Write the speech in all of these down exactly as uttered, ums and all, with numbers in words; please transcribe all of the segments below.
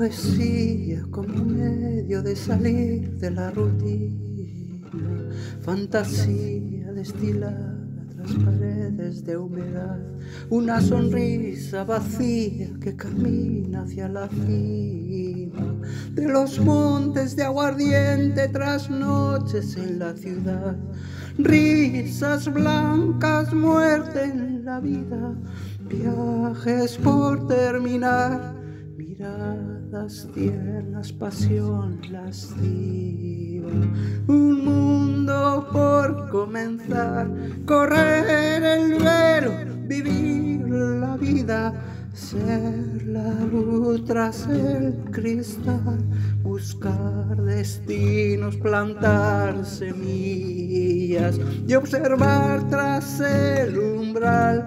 Poesía como medio de salir de la rutina, fantasía destilada tras paredes de humedad, una sonrisa vacía que camina hacia la cima de los montes de aguardiente tras noches en la ciudad, risas blancas, muerte en la vida, viajes por terminar, miradas tiernas, pasión lasciva, un mundo por comenzar, correr el velo, vivir la vida, ser la luz tras el cristal, buscar destinos, plantar semillas y observar tras el umbral.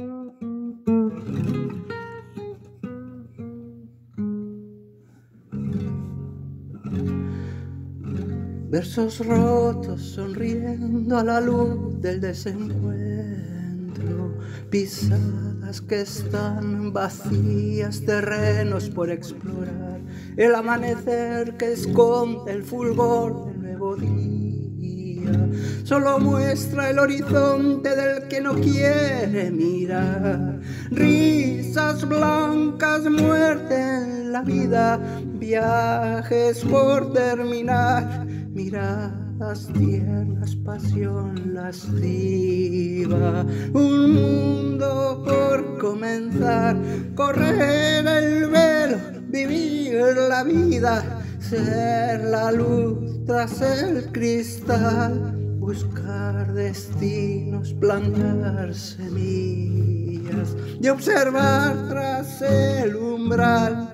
Versos rotos sonriendo a la luz del desencuentro, pisadas que están vacías, terrenos por explorar, el amanecer que esconde el fulgor del nuevo día, solo muestra el horizonte del que no quiere mirar, risas blancas, muerte en la vida, viajes por terminar, miradas tiernas, pasión lasciva, un mundo por comenzar, correr el velo, vivir la vida, ser la luz tras el cristal, buscar destinos, plantar semillas y observar tras el umbral.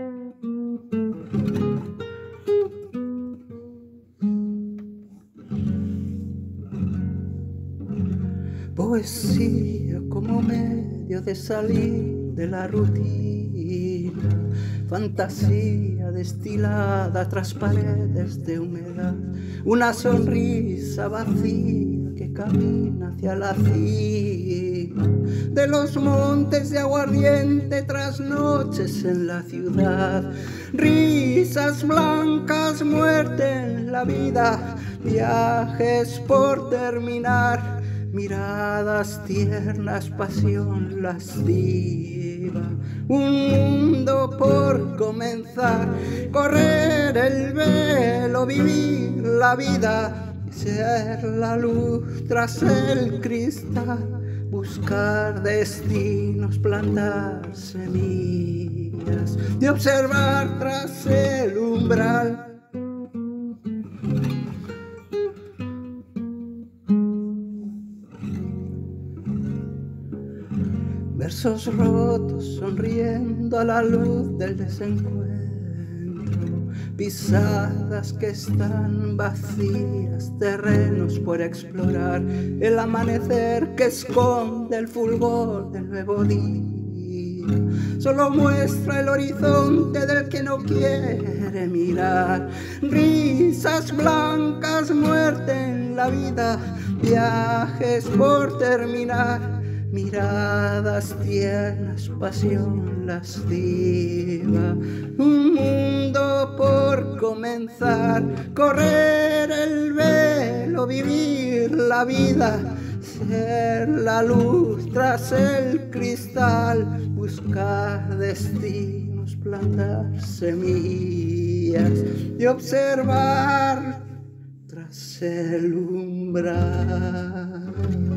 Poesía como medio de salir de la rutina, fantasía destilada tras paredes de humedad, una sonrisa vacía que camina hacia la cima de los montes de aguardiente tras noches en la ciudad, risas blancas, muerte en la vida, viajes por terminar, miradas tiernas, pasión lasciva, un mundo por comenzar, correr el velo, vivir la vida, ser la luz tras el cristal, buscar destinos, plantar semillas y observar tras el umbral. Versos rotos sonriendo a la luz del desencuentro, pisadas que están vacías, terrenos por explorar, el amanecer que esconde el fulgor del nuevo día, solo muestra el horizonte del que no quiere mirar, risas blancas, muerte en la vida, viajes por terminar, miradas tiernas, pasión lasciva, un mundo por comenzar, correr el velo, vivir la vida, ser la luz tras el cristal, buscar destinos, plantar semillas y observar tras el umbral.